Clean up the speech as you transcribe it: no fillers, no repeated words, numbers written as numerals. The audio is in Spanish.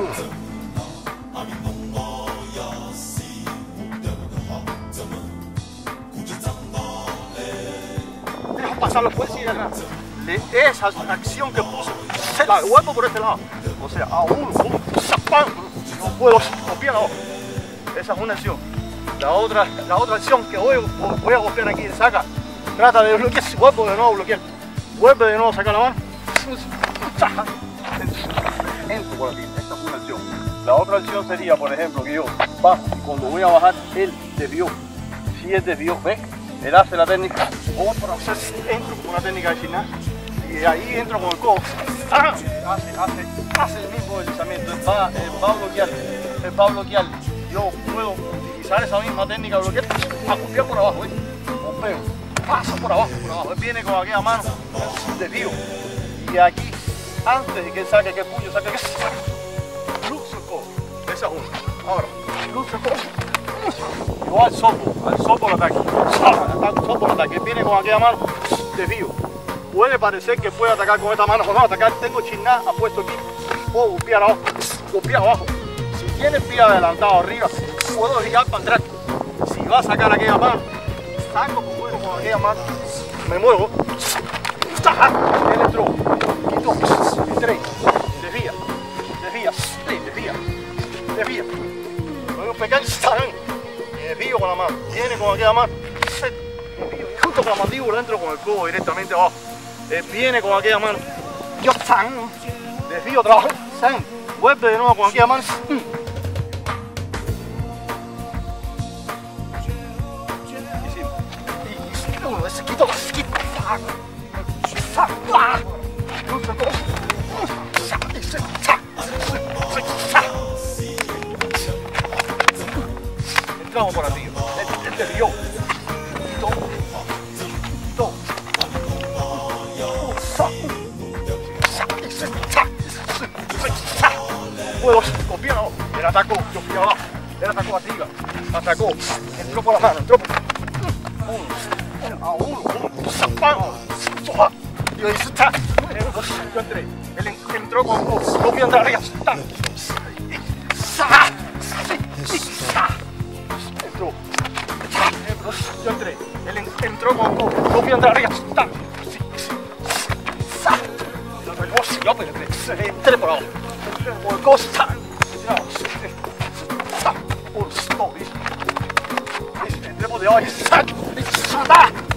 Deja pasar la policía atrás. Esa acción que puso, se la devuelvo por este lado. O sea, a uno, ¡zapam! No puedo copiar ahora. Esa es una acción. La otra acción que voy a golpear aquí, saca. Trata de bloquear, vuelvo de nuevo a bloquear. Vuelve de nuevo a sacar la mano. Entro por aquí, esta es una acción. La otra acción sería, por ejemplo, que yo bajo y cuando voy a bajar, él desvió. Si él desvió, ¿ves? Él hace la técnica, entro con una técnica de gimnasia y ahí entro con el codo. Hace el mismo deslizamiento, él va a bloquear. Yo puedo utilizar esa misma técnica de bloquear a copiar por abajo, golpeo, paso por abajo. Él viene con aquella mano, desvío. Y aquí, antes de que él saque aquel puño, saque aquel, luxo el codo. Esa es una. Ahora, luxo el codo. Yo al sopo el ataque. Sopo el ataque. Viene con aquella mano, desvío. Puede parecer que puede atacar con esta mano o no atacar. Tengo chiná apuesto aquí. Puedo golpear abajo. Si tiene el pie adelantado arriba, puedo girar para atrás. Si va a sacar aquella mano, saco con aquella mano, me muevo. Él entró. Quito. Entré. Desvía. Luego pegar, desvío con la mano, viene con aquella mano, desvío, junto con la mandíbula entro con el codo directamente abajo, viene con aquella mano, yo desvío, trabajo, vuelve de nuevo con aquella mano, y uno, ese quito, entramos por aquí, él desvió, puedo copiar abajo, él atacó, yo fui abajo, él atacó arriba, entró por la mano, yo hice, yo entré, él entró con yo fui a entrar arriba, yo entré, él entró con yo fui a entrar arriba, yo entré por abajo, por el costa, entré por debajo,